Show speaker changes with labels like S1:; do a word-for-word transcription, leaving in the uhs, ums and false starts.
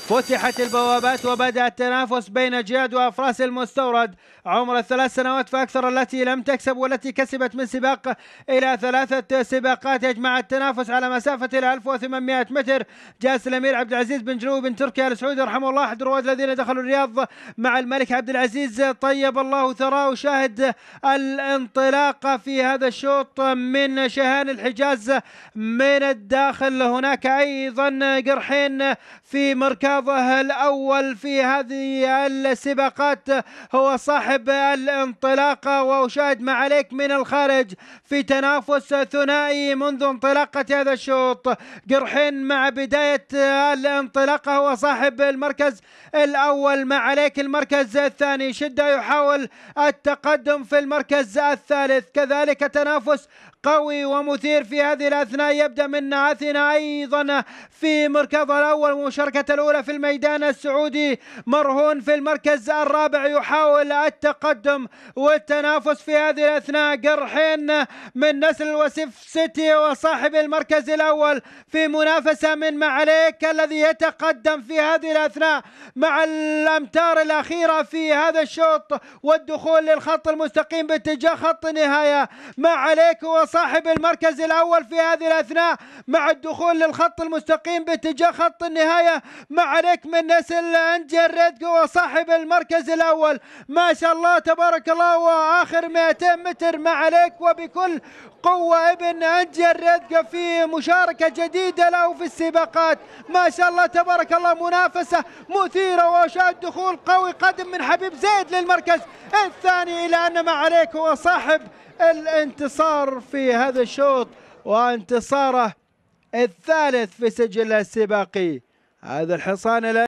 S1: فتحت البوابات وبدأ التنافس بين جياد وأفراس المستورد عمر الثلاث سنوات فأكثر، التي لم تكسب والتي كسبت من سباق إلى ثلاثة سباقات يجمع التنافس على مسافة إلى ألف وثمانمائة متر. جالس الأمير عبد العزيز بن جنوب بن تركي آل سعود رحمه الله أحد الرواد الذين دخلوا الرياض مع الملك عبد العزيز طيب الله ثراه. شاهد الانطلاق في هذا الشوط من شهان الحجاز من الداخل. هناك أيضا قرحين في مركاضه الأول في هذه السباقات، هو صاحب الانطلاقة، وأشاهد ما عليك من الخارج في تنافس ثنائي منذ انطلاقة هذا الشوط. قرحين مع بداية الانطلاقة هو صاحب المركز الأول، ما عليك المركز الثاني. شدة يحاول التقدم في المركز الثالث، كذلك تنافس قوي ومثير في هذه الأثناء. يبدأ من أثينا أيضا في مركزها الأول، مشاركة الأولى في الميدان السعودي. مرهون في المركز الرابع يحاول التقدم والتنافس في هذه الأثناء. قرحين من نسل الوسيف سيتي وصاحب المركز الأول في منافسة من معليك الذي يتقدم في هذه الأثناء مع الأمتار الأخيرة في هذا الشوط والدخول للخط المستقيم باتجاه خط النهاية. معليك وصاحب المركز الأول في هذه الأثناء مع الدخول للخط المستقيم باتجاه خط النهاية. معليك من نسل أنجي الريدكو وصاحب المركز الأول، ما شاء الله تبارك الله، وآخر مئتين متر معليك وبكل قوة ابن أنجي الريدكو في مشاركة جديدة له في السباقات. ما شاء الله تبارك الله، منافسة مثيرة وشاهد دخول قوي قدم من حبيب زيد للمركز الثاني، إلى أن معليك هو صاحب الانتصار في هذا الشوط وانتصاره الثالث في سجل السباقي. هذا الحصان